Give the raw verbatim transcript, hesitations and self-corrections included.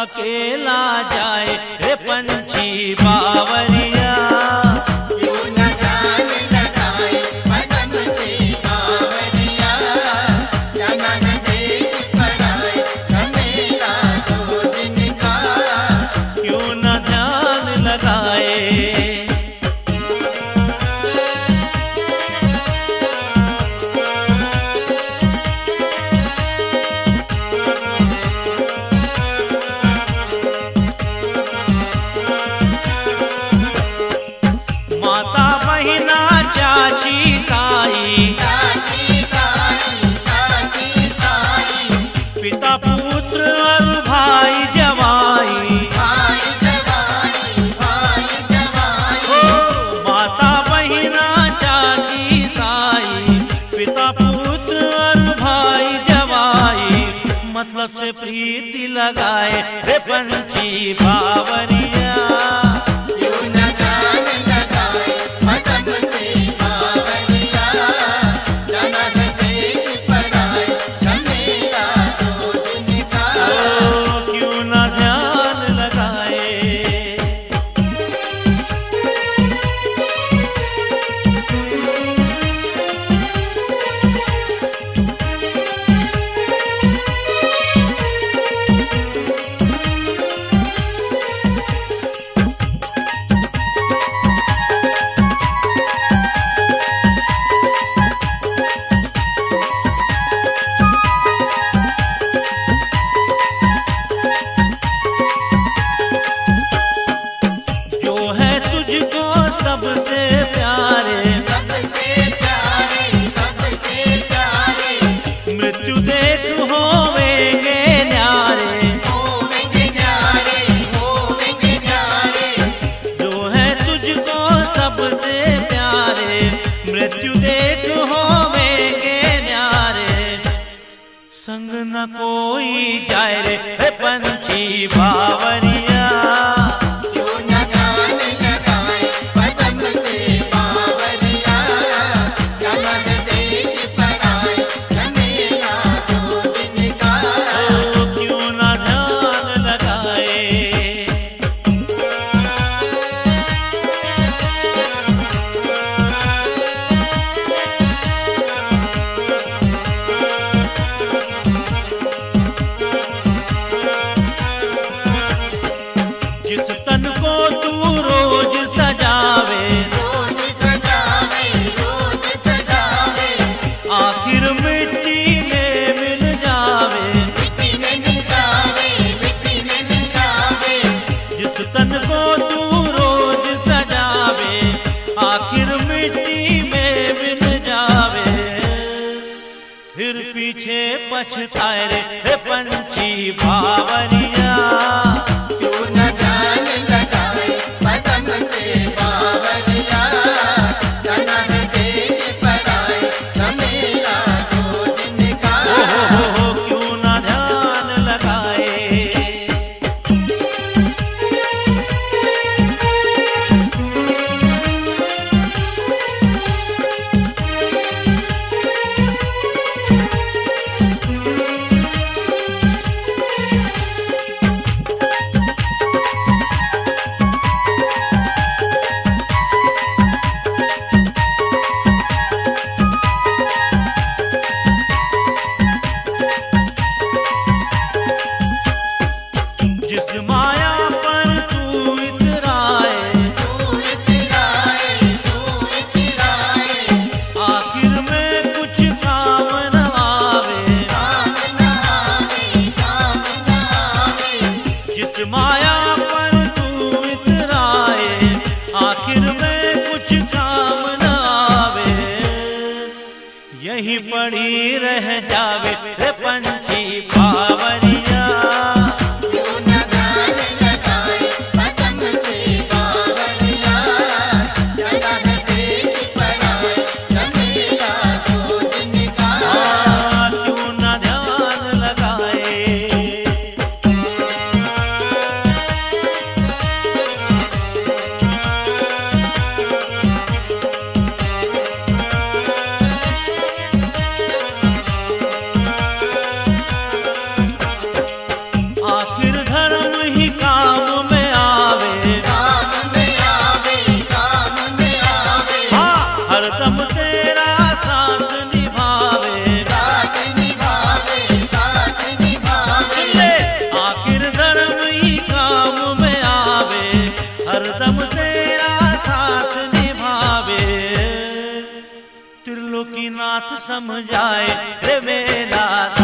अकेला जाए रे पंछी बावरिया। क्यों न जान लगाए पदम से बावरिया, जाना न देश पराए झमेला दो दिन का। क्यों न ध्यान लगाए मतलब से प्रीति लगाए रे पंछी बावरिया। क्यों न जान लगाए पदम से बावरिया, जाना न देश पराए झमेला दो दिन का। क्यों न ध्यान लगाए संग न कोई जाए रे पंछी बावरिया। क्यों न जान लगाए पदम से बावरिया, जाना न देश पराए झमेला दो दिन का। क्यों न ध्यान लगाए जिस तन को तू रोज सजावे, रोज सजावे रोज सजावे, आखिर मिट्टी में मिल जावे। मिट्टी में मिल जावे मिट्टी में मिल जावे। जिस तन को तू रोज सजावे, आखिर मिट्टी में मिल जावे। फिर पीछे पछताए रे पंछी बावरिया। क्यों न जान लगाए पदम से बावरिया, जाना न देश पराए झमेला दो दिन का। क्यों न ध्यान लगाए जिस माया पर तू इतराए, तू इतराए तू इतराए, आखिर में कुछ काम न आवे। काम न आवे काम न आवे। जिस माया पर तू इतराए, आखिर में कुछ काम न आवे। यही पड़ी रह जावे रे पंछी बावरिया। क्यों न जान लगाए पदम से बावरिया, जाना न देश पराए झमेला दो दिन का। क्यों न ध्यान लगाए समझाए रे मेरा